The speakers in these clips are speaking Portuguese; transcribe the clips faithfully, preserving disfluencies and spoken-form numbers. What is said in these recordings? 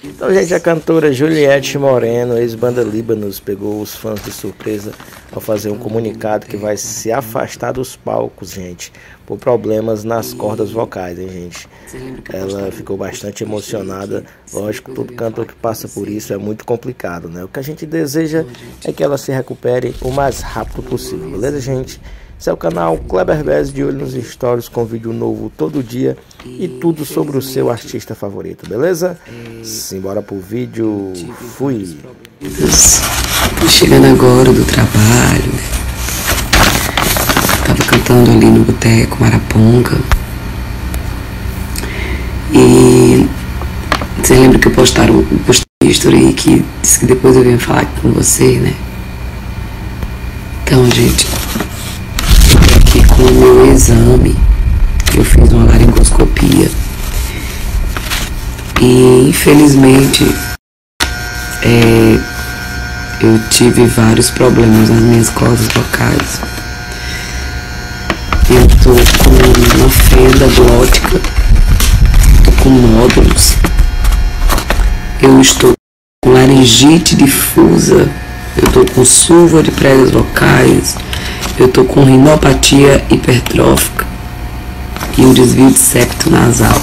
Então, gente, a cantora Juliette Moreno, ex-banda Líbanos, pegou os fãs de surpresa ao fazer um comunicado que vai se afastar dos palcos, gente, por problemas nas cordas vocais, hein, gente. Ela ficou bastante emocionada. Lógico, todo cantor que passa por isso é muito complicado, né? O que a gente deseja é que ela se recupere o mais rápido possível, beleza, gente? Esse é o canal Kleber Bez, de olho nos stories, com vídeo novo todo dia e tudo sobre o seu artista favorito, beleza? Simbora pro vídeo, fui! Tô chegando agora do trabalho, tava cantando ali no boteco Maraponga. E você lembra que eu postaram, postei um history que disse que depois eu venho falar aqui com você, né? Então, gente, aqui com o meu exame, eu fiz uma laringoscopia e infelizmente é, eu tive vários problemas nas minhas cordas vocais. Eu tô com uma fenda glótica, tô com nódulos, eu estou com laringite difusa, eu tô com sulva de pregas vocais, eu tô com rinopatia hipertrófica e um desvio de septo nasal.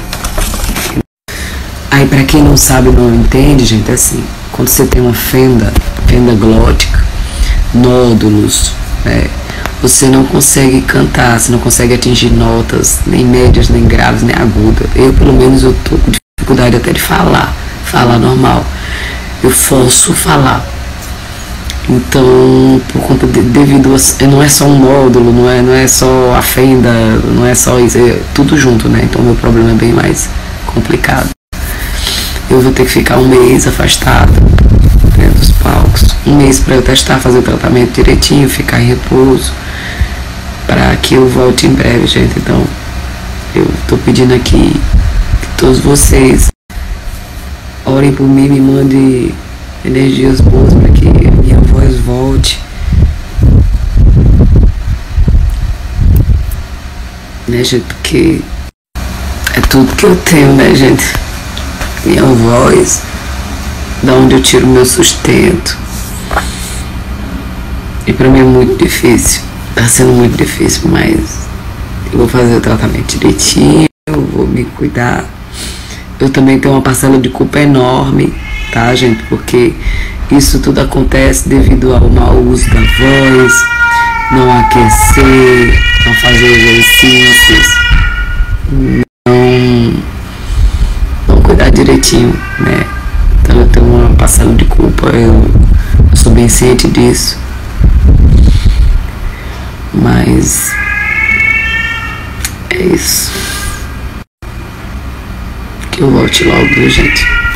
Aí, pra quem não sabe ou não entende, gente, é assim, quando você tem uma fenda, fenda glótica, nódulos, é, você não consegue cantar, você não consegue atingir notas, nem médias, nem graves, nem agudas. Eu, pelo menos, eu tô com dificuldade até de falar, falar normal. Eu forço falar. Então, por conta de, devido a, não é só um nódulo, não é, não é só a fenda, não é só isso, é tudo junto, né? Então, meu problema é bem mais complicado. Eu vou ter que ficar um mês afastado, né, dos palcos, um mês para eu testar, fazer o tratamento direitinho, ficar em repouso, para que eu volte em breve, gente. Então, eu tô pedindo aqui que todos vocês orem por mim, me mandem energias boas para que a minha voz volte, né, gente, porque é tudo que eu tenho, né, gente, minha voz, da onde eu tiro meu sustento, e para mim é muito difícil, tá sendo muito difícil, mas eu vou fazer o tratamento direitinho, eu vou me cuidar. Eu também tenho uma parcela de culpa enorme, tá, gente? Porque isso tudo acontece devido ao mau uso da voz, não aquecer, não fazer exercícios, não, não cuidar direitinho, né? Então eu tenho uma parcela de culpa, eu, eu sou bem ciente disso. Mas é isso. Que eu volte logo, viu, gente?